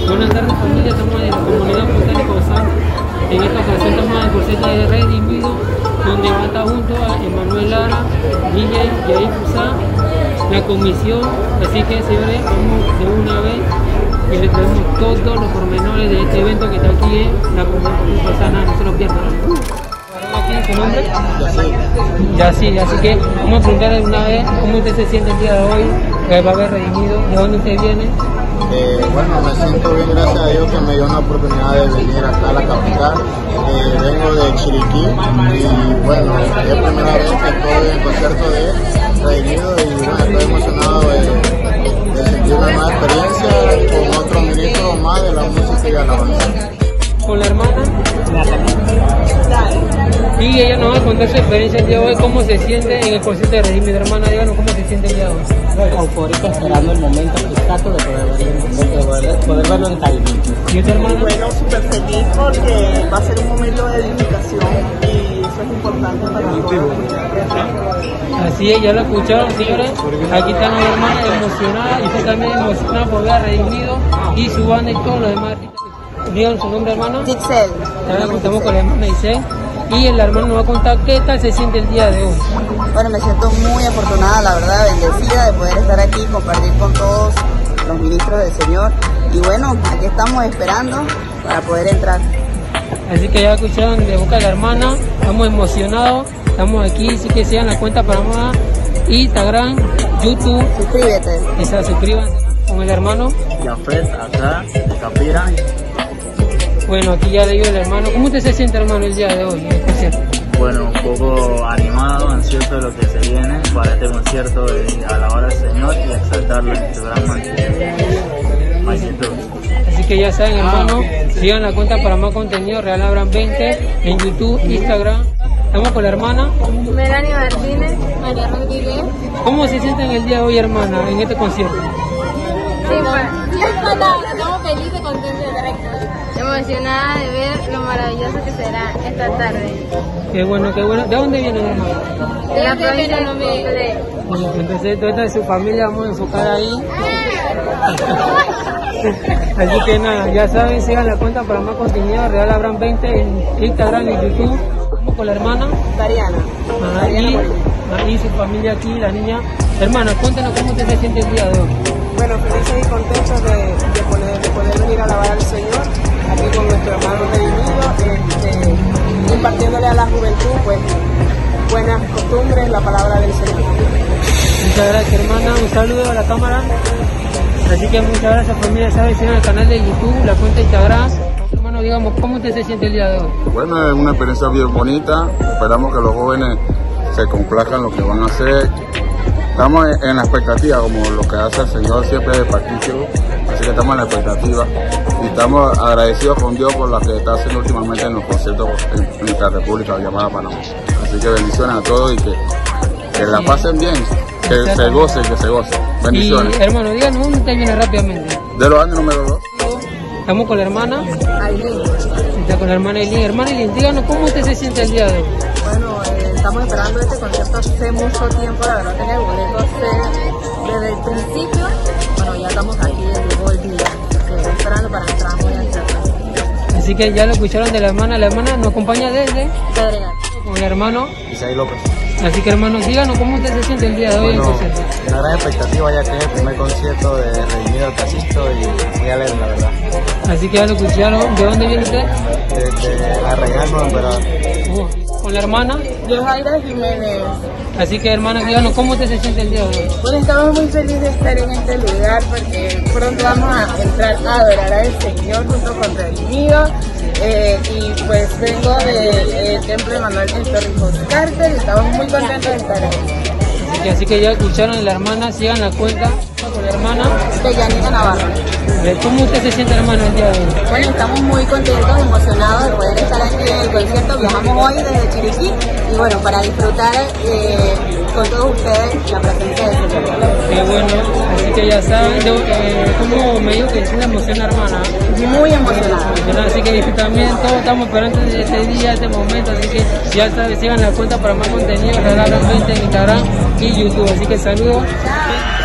Buenas tardes familia, estamos en la comunidad Fontana Cozán. En esta ocasión estamos en el concierto de Redimido, donde va a estar junto a Emanuel Lara, DJ Yair Fusá, la comisión. Así que señores, vamos de una vez y les traemos todos los pormenores de este evento que está aquí en la comunidad Cozana, no se lo pierdan. ¿Su nombre? Yací, así que vamos a preguntarle una vez cómo usted se siente el día de hoy, que va a haber Redimido, de dónde usted viene. Bueno, me siento bien, gracias a Dios que me dio una oportunidad de venir acá a la capital. Vengo de Chiriquí y bueno, es la primera vez que estoy en el concierto de Redimido y bueno, estoy emocionado de sentir una nueva experiencia con otro ministro más de la música y alabanza. Con la hermana y ella nos va a contar su experiencia el día de hoy, cómo se siente en el concierto de Redimido. Hermana, díganos cómo se siente el día de hoy. Eufórica, esperando el momento exacto de poder verlo en Cali. ¿Y usted, hermano? Bueno, súper feliz porque va a ser un momento de edificación y eso es importante para todos. Así es, ya lo escucharon, señores. Aquí están las hermanas emocionadas y usted también emocionada por ver a Redimido y su banda y todos los demás. Digan su nombre, hermano. Dixel. Ahora contamos con la hermana Isel y el hermano nos va a contar qué tal se siente el día de hoy. Bueno, me siento muy afortunada, la verdad, bendecida de poder estar aquí y compartir con todos los ministros del Señor. Y bueno, aquí estamos esperando para poder entrar. Así que ya escucharon de boca de la hermana, estamos emocionados, estamos aquí, así que sigan la cuenta para más, Instagram, YouTube. Suscríbete. Y se suscriban con el hermano. Jafet, acá, de Capira. Bueno, aquí ya le digo el hermano. ¿Cómo usted se siente, hermano, el día de hoy en el concierto? Bueno, un poco animado, ansioso de lo que se viene para este concierto de alabar al Señor y exaltarlo en su gran magnitud. Así que ya saben, hermano, sigan la cuenta para más contenido, Real Abraham 20 en YouTube, Instagram. Estamos con la hermana Melanie Martínez, María Rodríguez. ¿Cómo se sienten el día de hoy, hermana, en este concierto? Sí, estamos felices, contentos de estar aquí. Emocionada de ver lo maravilloso que será esta tarde. Qué bueno, qué bueno. ¿De dónde vienen, hermano? De la provincia de Noviembre. Entonces, toda de su familia vamos a enfocar ahí. Así que nada, ya saben, sigan la cuenta para más contenido, Real Abraham 20 en Instagram y YouTube. Vamos con la hermana Dariana. Y su familia aquí, la niña. Hermana, cuéntanos cómo usted se siente el día de hoy. Bueno, felices y contentos de poder venir a alabar al Señor aquí con nuestro hermano Redimido, impartiéndole a la juventud pues buenas costumbres, la palabra del Señor. Muchas gracias, hermana, un saludo a la cámara. Así que muchas gracias, familia. Saben, sigan el canal de YouTube, la cuenta de Instagram. Hermano, digamos, ¿cómo usted se siente el día de hoy? Bueno, es una experiencia bien bonita, esperamos que los jóvenes se complazcan en lo que van a hacer. Estamos en la expectativa, como lo que hace el Señor siempre de participo, así que estamos en la expectativa y estamos agradecidos con Dios por lo que está haciendo últimamente en los conciertos en nuestra República llamada Panamá. Así que bendiciones a todos y que la pasen bien, que se gocen, Bendiciones. Y hermano, díganos, ¿dónde usted viene rápidamente? De los años número 2. Estamos con la hermana. Ailín. Está con la hermana Eileen. Hermana Eileen, díganos, ¿cómo usted se siente el día de hoy? Bueno, estamos esperando este concierto hace mucho tiempo, la verdad que el boleto desde el principio. Bueno, ya estamos aquí, llegó el día, estoy esperando para entrar muy ansiosa. Así que ya lo escucharon de la hermana nos acompaña desde Pedregal. con el hermano. Isaí López. Así que hermanos, díganos cómo usted se siente el día de hoy en el concierto. Una gran expectativa ya que es el primer concierto de Redimido que asisto y muy alegre, la verdad. Así que ya lo escucharon. ¿De dónde viene usted? Desde Arraigal, Nuevo Emperador. Con la hermana. Yo, Jaira Jiménez. Así que hermanos, díganos cómo usted se siente el día de hoy. Bueno, estamos muy felices de estar en este lugar porque pronto vamos a entrar a adorar al Señor junto con Redimido. Y pues vengo del Templo de Manuel del Torrijos Cárcel y estamos muy contentos de estar aquí. Así que ya escucharon de la hermana, sigan la cuenta con la hermana. De Yanina Navarro. ¿Cómo usted se siente, hermano, el día de hoy? Bueno, estamos muy contentos, emocionados de poder estar aquí en el concierto. Viajamos hoy desde Chiriquí y bueno, para disfrutar con todos ustedes la presencia del Señor. Qué bueno, así que ya saben, ¿cómo me dijo que es una emoción, hermana? Muy emocionada. Así que también todos estamos esperando este día, este momento, así que ya saben, sigan la cuenta para más contenido, Real Abraham 20 en Instagram y YouTube. Así que saludos.